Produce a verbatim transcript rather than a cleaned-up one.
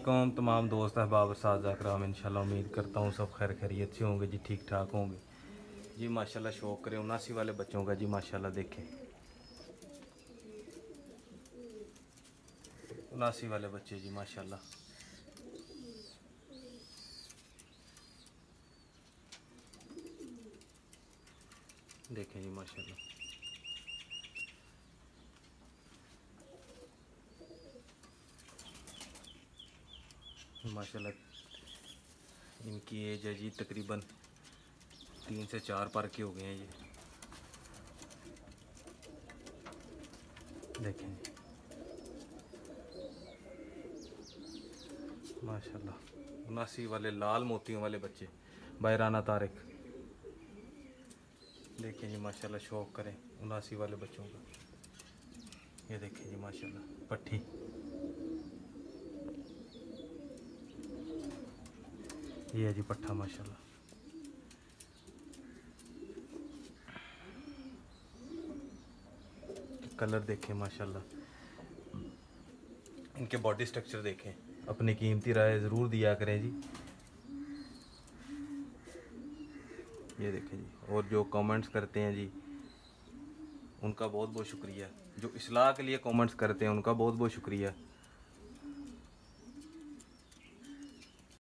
वालेकुम तमाम दोस्त अहबाब साजा कराम। इंशाल्लाह उम्मीद करता हूँ सब खैर खैरियत से होंगे जी, ठीक ठाक होंगे जी। माशाल्लाह शौक़ करें उनासी वाले बच्चों का जी। माशाल्लाह देखें उनासी वाले बच्चे जी माशाल्लाह। देखें जी माशाल्लाह माशाल्लाह। इनकी एज है जी तकरीबन तीन से चार पार के हो गए हैं ये। देखें जी माशाल्लाह उनासी वाले लाल मोतियों वाले बच्चे बायराना तारिक। देखें जी माशाल्लाह शौक़ करें उनासी वाले बच्चों का। ये देखें जी माशाल्लाह पट्टी। ये है जी पट्ठा माशाल्लाह। कलर देखें माशाल्लाह। इनके बॉडी स्ट्रक्चर देखें। अपनी कीमती राय ज़रूर दिया करें जी। ये देखें जी। और जो कमेंट्स करते हैं जी उनका बहुत बहुत शुक्रिया। जो इस्लाह के लिए कमेंट्स करते हैं उनका बहुत बहुत शुक्रिया।